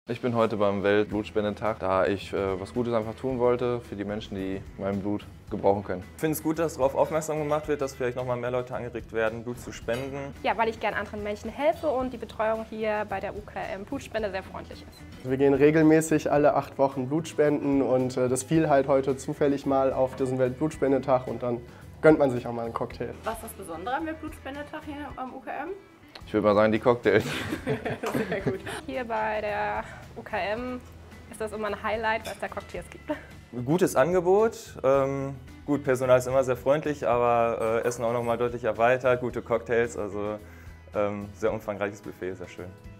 Ich bin heute beim Weltblutspendetag, da ich was Gutes einfach tun wollte für die Menschen, die mein Blut gebrauchen können. Ich finde es gut, dass darauf aufmerksam gemacht wird, dass vielleicht noch mal mehr Leute angeregt werden, Blut zu spenden. Ja, weil ich gerne anderen Menschen helfe und die Betreuung hier bei der UKM Blutspende sehr freundlich ist. Wir gehen regelmäßig alle 8 Wochen Blut spenden und das fiel halt heute zufällig mal auf diesen Weltblutspendetag und dann gönnt man sich auch mal einen Cocktail. Was ist das Besondere am Weltblutspendetag hier am UKM? Ich würde mal sagen, die Cocktails. Sehr gut. Hier bei der UKM ist das immer ein Highlight, weil es da Cocktails gibt. Gutes Angebot. Gut, Personal ist immer sehr freundlich, aber Essen auch noch mal deutlich erweitert. Gute Cocktails, also sehr umfangreiches Buffet, sehr schön.